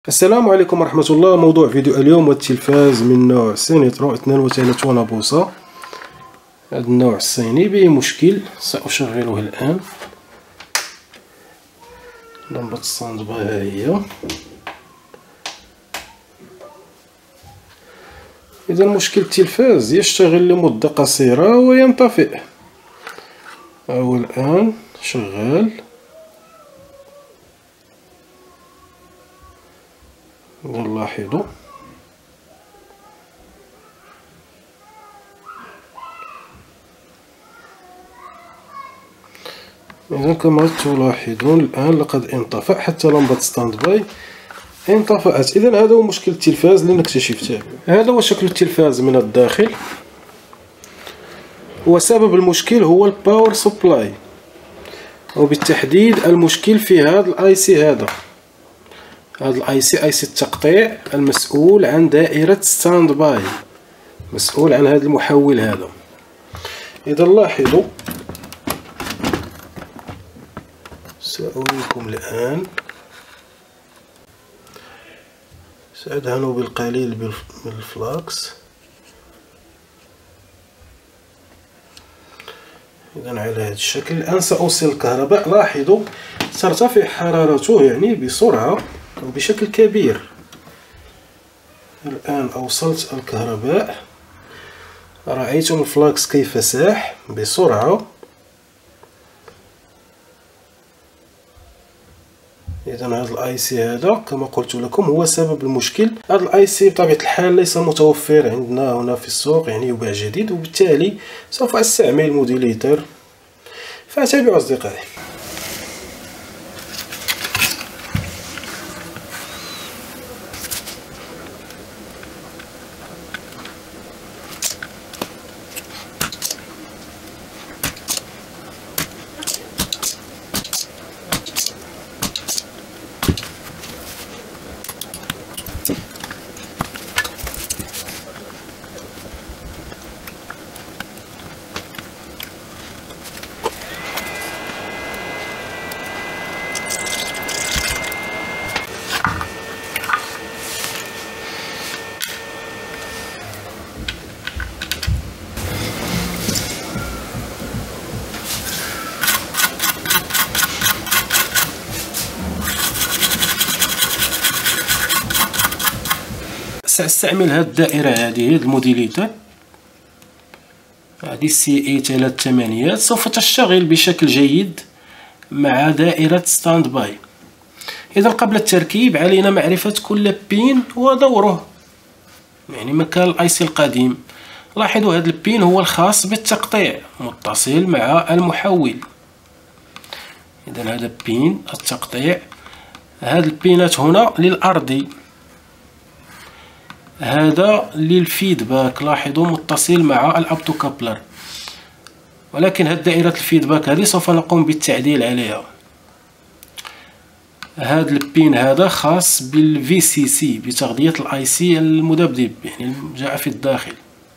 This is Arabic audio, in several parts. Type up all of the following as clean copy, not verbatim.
السلام عليكم ورحمة الله. موضوع فيديو اليوم هو التلفاز من نوع سينيترو 32 بوصة. هذا النوع الصيني به مشكل، سأشغله الآن. لمبة الستاند باي ها هي. إذا مشكل التلفاز يشتغل لمدة قصيرة وينطفئ. هو الآن شغال. نلاحظ إذا كما تلاحظون الآن لقد انطفأ، حتى لمبة ستاند باي انطفأت. إذا هذا هو مشكل التلفاز اللي نكتشفته. هذا هو شكل التلفاز من الداخل، وسبب المشكل هو الباور سبلاي، وبالتحديد المشكل في هذا الاي سي. هذا الاي سي، اي سي التقطيع المسؤول عن دائرة ستاند باي، مسؤول عن هذا المحول هذا. إذا لاحظوا، سأريكم الآن، سأدهن بالقليل بالفلاكس. إذا على هذا الشكل. الآن سأوصل الكهرباء. لاحظوا ترتفع حرارته يعني بسرعة وبشكل كبير. الآن أوصلت الكهرباء، رأيتم الفلاكس كيف ساح بسرعة. إذا هذا الاي سي هذا كما قلت لكم هو سبب المشكل. هذا الاي سي بطبيعة الحال ليس متوفر عندنا هنا في السوق، يعني يباع جديد، وبالتالي سوف أستعمل موديليتر. فاتبعوا أصدقائي. سأستعمل هذه الدائرة، هذه الموديليتر، هذه CA 38، سوف تشتغل بشكل جيد مع دائرة ستاند باي. إذا قبل التركيب علينا معرفة كل بين ودوره، يعني مكان الاي سي القديم. لاحظوا هذا البين هو الخاص بالتقطيع، متصل مع المحول. إذا هذا بين التقطيع. هذه البينات هنا للأرضي، هذا للفيدباك. لاحظوا متصل مع الابتو كابلر، ولكن هذه دائرة الفيدباك هذه سوف نقوم بالتعديل عليها. هذا البين هذا خاص بالفي سي سي، بتغذية الاي سي المذبذب، يعني جاء في الداخل.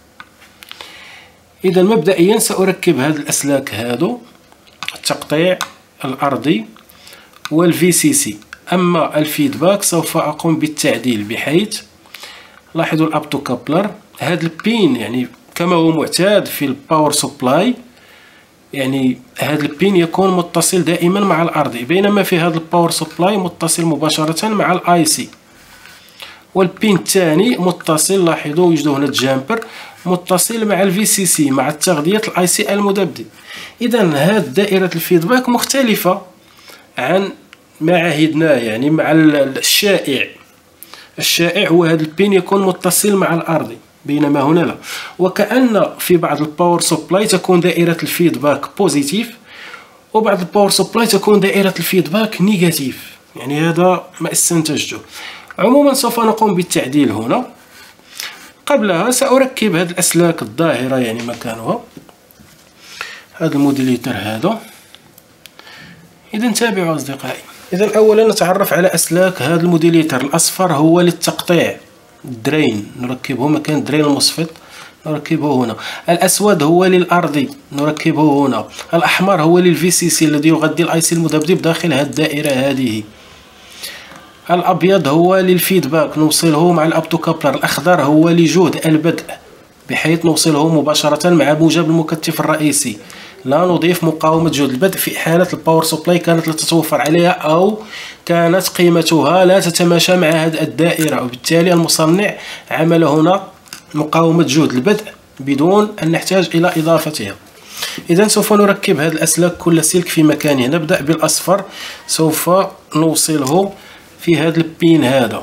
إذا مبدئيا سأركب هذه الأسلاك، هذا التقطيع الأرضي والفي سي سي. أما الفيدباك سوف أقوم بالتعديل، بحيث لاحظوا الابتو كابلر. هذا البين يعني كما هو معتاد في الباور سبلاي، يعني هذا البين يكون متصل دائما مع الارضي، بينما في هذا الباور سبلاي متصل مباشرة مع الاي سي. والبين الثاني متصل، لاحظوا يوجد هنا الجامبر، متصل مع الفي سي سي، مع تغذية الاي سي المذبذب. اذا هذه دائرة الفيدباك مختلفة عن ما عهدناه، يعني مع الشائع. الشائع هو هذا البين يكون متصل مع الأرضي، بينما هنا لا. وكأن في بعض الباور سبلاي تكون دائرة الفيدباك بوزيتيف، وبعض الباور سبلاي تكون دائرة الفيدباك نيجاتيف، يعني هذا ما استنتجته. عموما سوف نقوم بالتعديل هنا. قبلها سأركب هذه الأسلاك الظاهرة، يعني مكانها، هذا الموديليتر هذا. إذا تابعوا أصدقائي. إذا أولا نتعرف على أسلاك هذا الموديليتر. الأصفر هو للتقطيع، الدرين، نركبه مكان الدرين المصفط، نركبه هنا. الأسود هو للأرضي، نركبه هنا. الأحمر هو للفي سي سي الذي يغذي الاي سي المذبذب داخل هذه الدائرة هذه. الأبيض هو للفيدباك نوصله مع الأبتوكابلر، الأخضر هو لجهد البدء بحيث نوصله مباشرة مع موجب المكثف الرئيسي، لا نضيف مقاومة جهد البدء في حالة الباور سبلاي كانت لا تتوفر عليها أو كانت قيمتها لا تتماشى مع هذه الدائرة، وبالتالي المصنع عمل هنا مقاومة جهد البدء بدون أن نحتاج إلى إضافتها. إذا سوف نركب هذه الأسلاك كل سلك في مكانه. نبدأ بالأصفر، سوف نوصله في هذا البين هذا.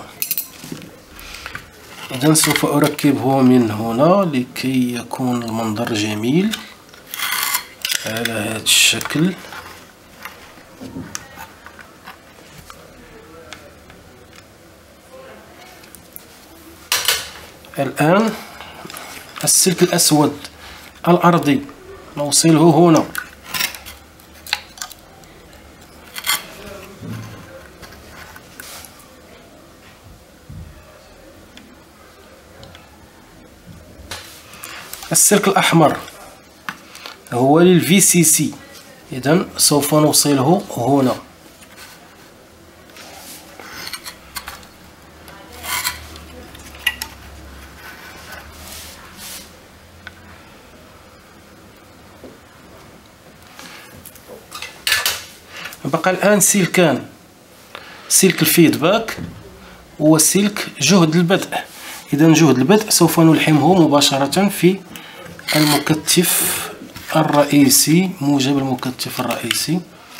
إذا سوف أركبه من هنا لكي يكون المنظر جميل على هذا الشكل. الآن السلك الأسود الأرضي نوصله هنا. السلك الأحمر هو للفي سي سي، إذا سوف نوصله هنا. بقى الآن سلكان، سلك الفيدباك وسلك جهد البدء. إذا جهد البدء سوف نلحمه مباشرة في المكثف الرئيسي، موجب المكثف الرئيسي.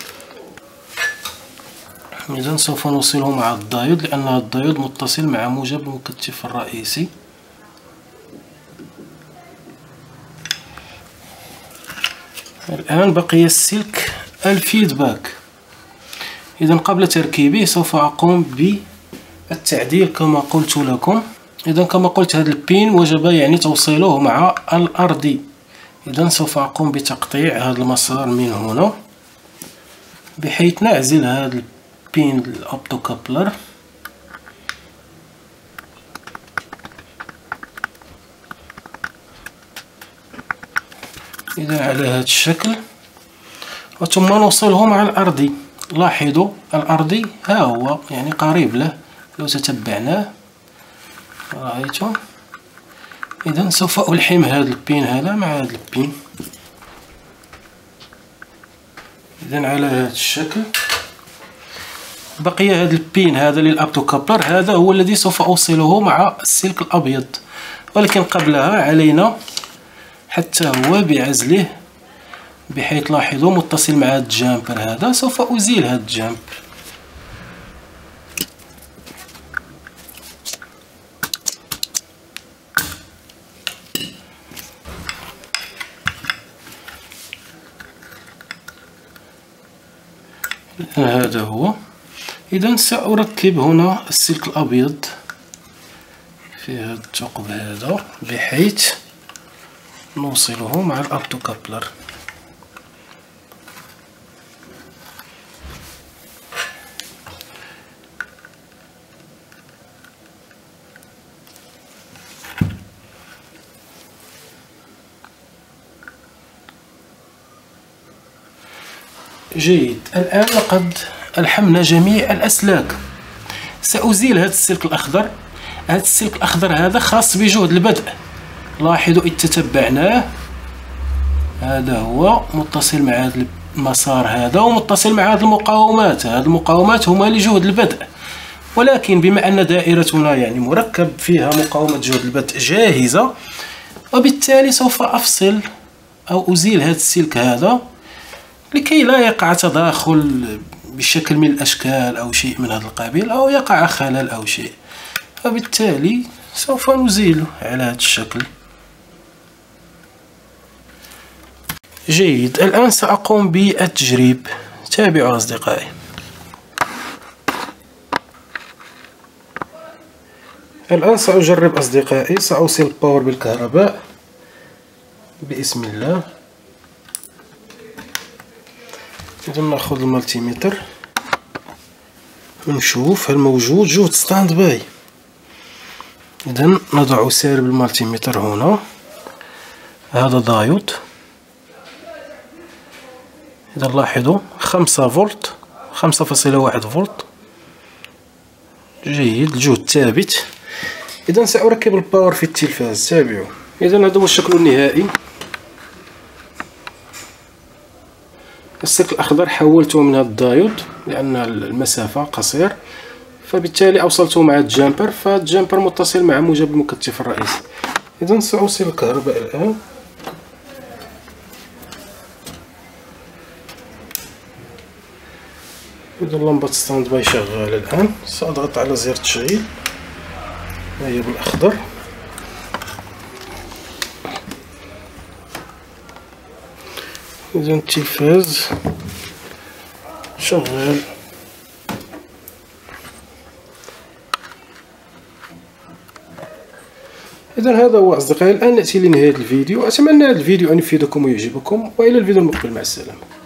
إذا سوف نوصله مع الدايود لأن الدايود متصل مع موجب المكثف الرئيسي. الآن بقي السلك الفيدباك. إذا قبل تركيبه سوف أقوم بالتعديل كما قلت لكم. إذا كما قلت هذا البين وجب يعني توصيله مع الأرضي. إذا سوف أقوم بتقطيع هذا المسار من هنا بحيث نعزل هذا البين الأبتوكابلر. إذا على هذا الشكل، وثم نوصله مع الأرضي. لاحظوا الأرضي ها هو يعني قريب له لو تتبعناه، رأيتم. إذا سوف ألحم هذا البين هذا مع هذا البين. إذا على هذا الشكل. بقي هذا البين هذا للأبتوكابلر، هذا هو الذي سوف أوصله مع السلك الأبيض، ولكن قبلها علينا حتى هو بعزله بحيث لاحظوا متصل مع هذا الجامبر هذا. سوف أزيل هذا الجامبر. هذا هو. إذا سأركب هنا السلك الأبيض في هذا الثقب هذا بحيث نوصله مع الأبتوكابلر. جيد. الآن لقد ألحمنا جميع الأسلاك. سأزيل هذا السلك الأخضر. هذا السلك الأخضر هذا خاص بجهد البدء. لاحظوا إذ تتبعناه هذا هو متصل مع هذا المسار هذا ومتصل مع هذه المقاومات. هذه المقاومات هما لجهد البدء، ولكن بما أن دائرتنا يعني مركب فيها مقاومة جهد البدء جاهزة، وبالتالي سوف أفصل أو أزيل هذا السلك هذا لكي لا يقع تداخل بشكل من الأشكال أو شيء من هذا القبيل، أو يقع خلل أو شيء، فبالتالي سوف نزيله على هذا الشكل. جيد. الآن سأقوم بالتجريب. تابعوا أصدقائي. الآن سأجرب أصدقائي. سأوصل الباور بالكهرباء بسم الله. إذا نأخذ المالتيمتر ونشوف هل موجود جهد ستاند باي. إذا نضع سالب المالتيمتر هنا. هذا دايود. إذا لاحظوا 5 فولت، 5.1 فولت. جيد، الجهد ثابت. اذا سأركب الباور في التلفاز، تابعوا. اذا هذا هو الشكل النهائي. السلك الأخضر حولته من هذا الدايود لأن المسافة قصير، فبالتالي أوصلته مع الجامبر، فالجامبر متصل مع موجب المكثف الرئيسي. إذا سأوصل الكهرباء الآن. إذا لمبة ستاند باي شغالة الآن. سأضغط على زر التشغيل، ها هي بالأخضر. إذا التلفاز شغال. إذا هذا هو أصدقائي. الآن نأتي لنهاية الفيديو. أتمنى هذا الفيديو أن يفيدكم ويعجبكم، وإلى الفيديو المقبل. مع السلامة.